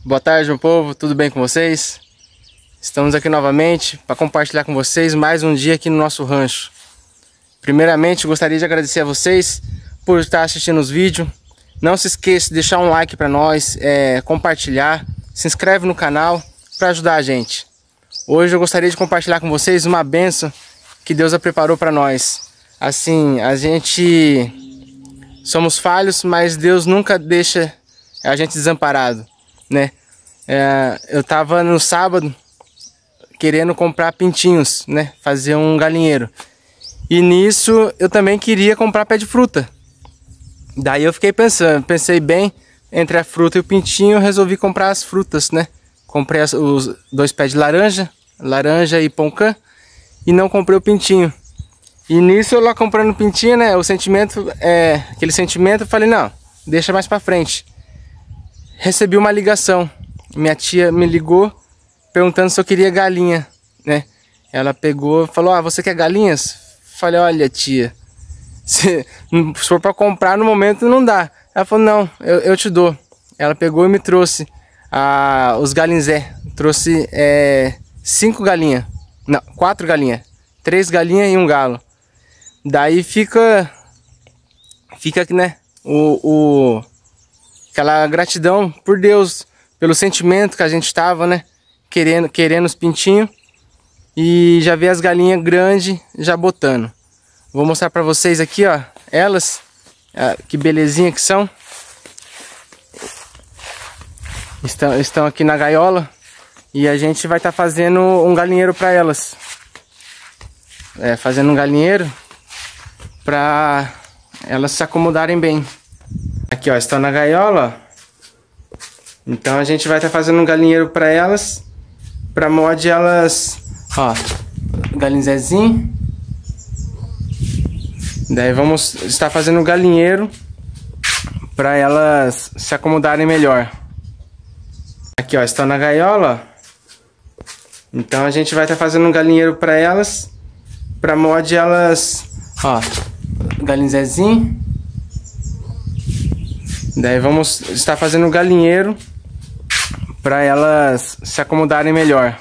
Boa tarde, meu povo, tudo bem com vocês? Estamos aqui novamente para compartilhar com vocês mais um dia aqui no nosso rancho. Primeiramente, gostaria de agradecer a vocês por estar assistindo os vídeos. Não se esqueça de deixar um like para nós, compartilhar, se inscreve no canal para ajudar a gente. Hoje eu gostaria de compartilhar com vocês uma bênção que Deus preparou para nós. Assim, a gente somos falhos, mas Deus nunca deixa a gente desamparado, né? Eu tava no sábado querendo comprar pintinhos, né? Fazer um galinheiro. E nisso eu também queria comprar pé de fruta. Daí eu fiquei pensei bem, entre a fruta e o pintinho, eu resolvi comprar as frutas, né? Comprei os 2 pés de laranja e poncã, e não comprei o pintinho. E nisso eu lá comprando o pintinho, né? O sentimento, aquele sentimento, eu falei, não, deixa mais pra frente. Recebi uma ligação. Minha tia me ligou perguntando se eu queria galinha, né? Ela pegou e falou, você quer galinhas? Falei, olha tia, se for para comprar no momento não dá. Ela falou, não, eu te dou. Ela pegou e me trouxe os galinzé. Trouxe 5 galinhas, não, 4 galinhas. 3 galinhas e um galo. Daí fica aqui, né? Aquela gratidão por Deus, pelo sentimento que a gente estava, né? Querendo os pintinhos. E já vi as galinhas grandes já botando. Vou mostrar pra vocês aqui, ó. Elas, que belezinha que são. Estão aqui na gaiola. E a gente vai estar fazendo um galinheiro pra elas. Fazendo um galinheiro pra elas se acomodarem bem. Aqui, ó, estão na gaiola, ó. Então a gente vai estar fazendo um galinheiro para elas, para mod elas, ó, galinzezinho. Daí vamos estar fazendo um galinheiro para elas se acomodarem melhor. Aqui, ó, estão na gaiola, ó. Então a gente vai estar fazendo um galinheiro para elas, para mod elas, ó, galinzezinho. Daí vamos estar fazendo um galinheiro para elas se acomodarem melhor.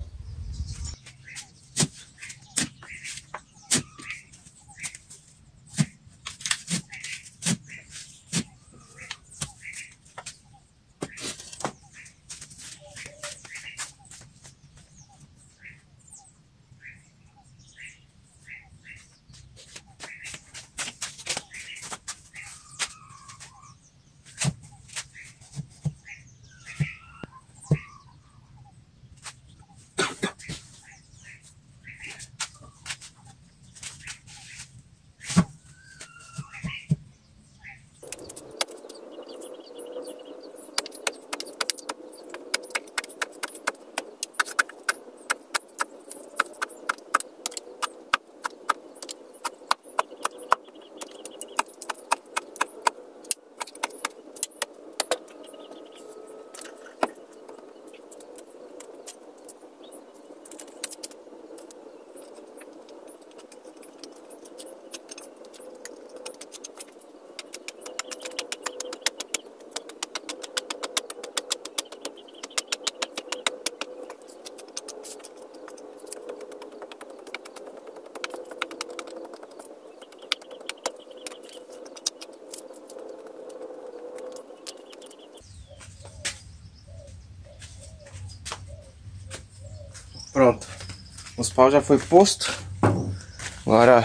Pronto, os paus já foi posto. Agora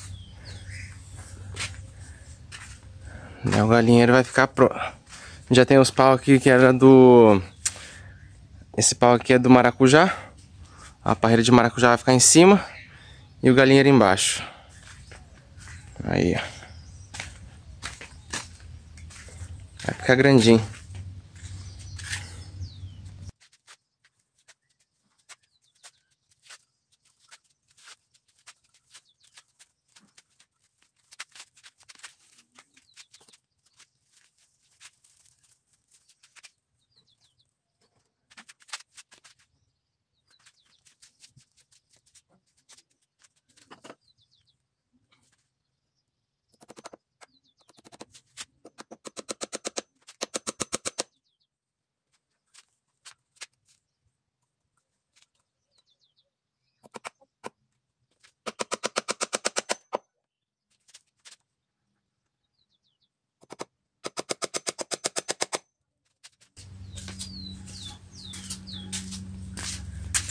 o galinheiro vai ficar pronto. Já tem os paus aqui que era do... Esse pau aqui é do maracujá. A parreira de maracujá vai ficar em cima e o galinheiro embaixo. Aí, ó. Vai ficar grandinho.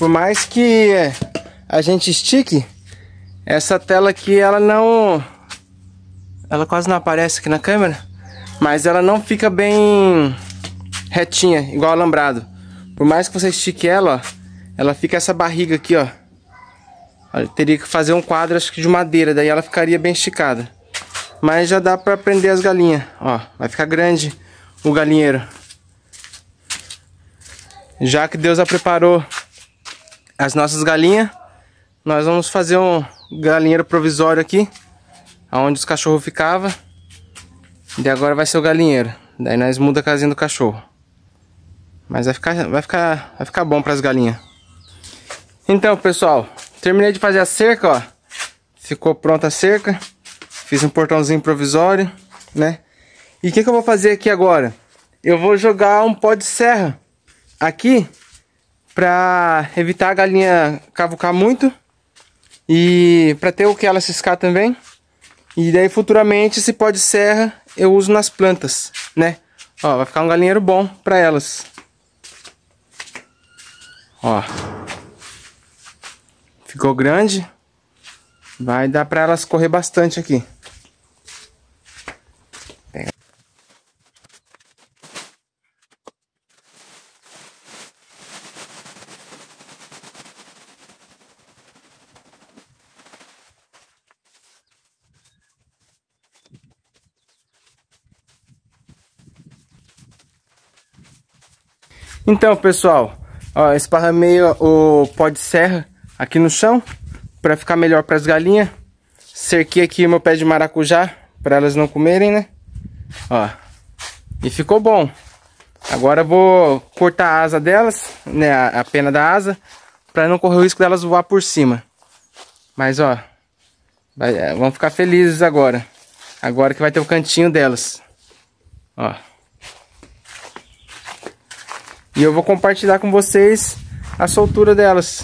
por mais que a gente estique, essa tela aqui ela quase não aparece aqui na câmera, mas ela não fica bem retinha, igual alambrado. Por mais que você estique ela, ó, ela fica essa barriga aqui, ó. Eu teria que fazer um quadro, acho que de madeira, daí ela ficaria bem esticada. Mas já dá pra prender as galinhas, ó. Vai ficar grande o galinheiro. Já que Deus já preparou as nossas galinhas, nós vamos fazer um galinheiro provisório aqui, onde os cachorros ficavam. E agora vai ser o galinheiro. Daí nós muda a casinha do cachorro. Mas vai ficar bom para as galinhas. Então, pessoal, terminei de fazer a cerca, ó. Ficou pronta a cerca. Fiz um portãozinho provisório, né? E o que eu vou fazer aqui agora? Eu vou jogar um pó de serra aqui para evitar a galinha cavucar muito e para ter o que ela ciscar também. E daí futuramente esse pó de serra eu uso nas plantas, né? Ó, vai ficar um galinheiro bom para elas. Ó, ficou grande, vai dar para elas correr bastante aqui. Então, pessoal, ó, esparramei o pó de serra aqui no chão para ficar melhor para as galinhas. Cerquei aqui o meu pé de maracujá para elas não comerem, né? Ó, e ficou bom. Agora eu vou cortar a asa delas, né? A pena da asa, para não correr o risco delas voar por cima. Mas ó, vão ficar felizes agora. Agora que vai ter o cantinho delas. Ó. E eu vou compartilhar com vocês a soltura delas.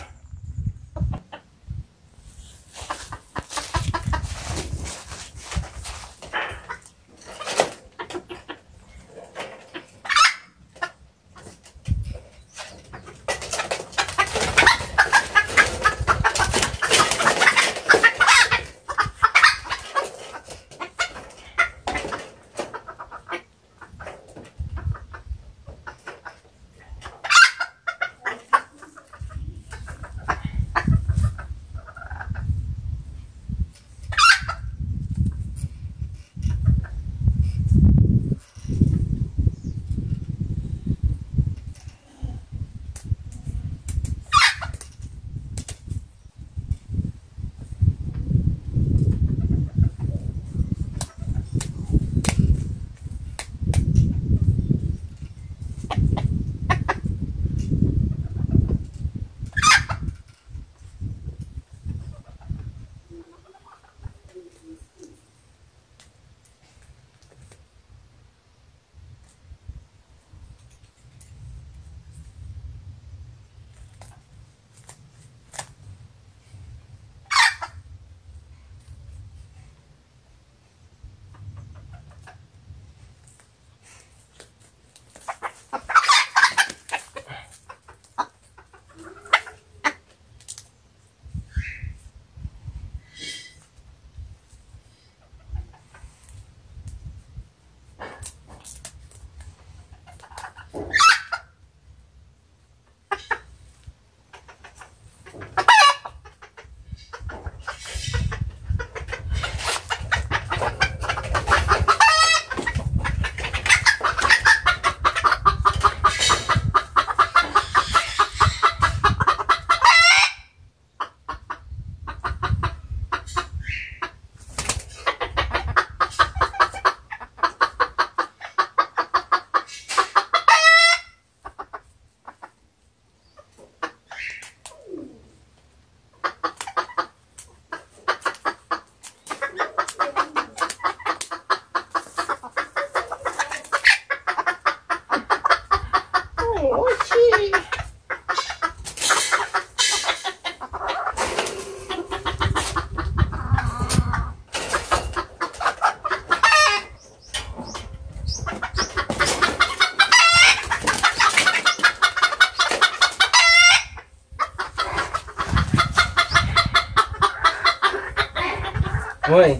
mãe?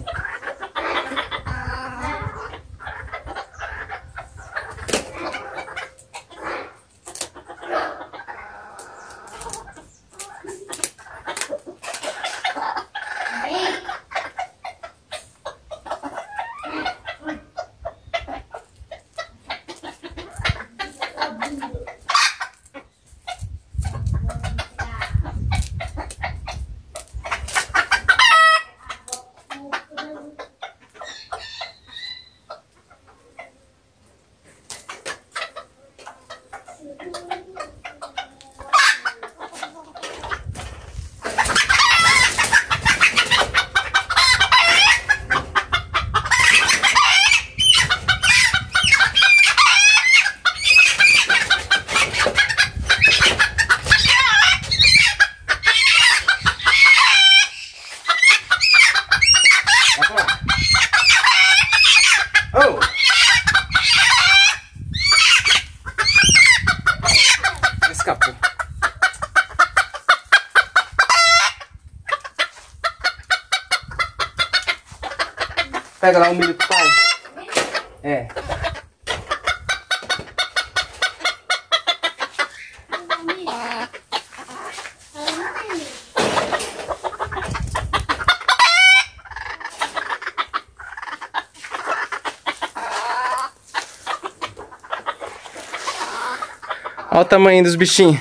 Oh! Escapou. Pega lá o milho pro pai. É. Olha o tamanho dos bichinhos.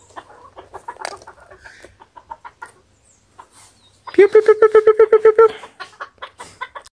Piu, piu, piu, piu, piu, piu, piu, piu.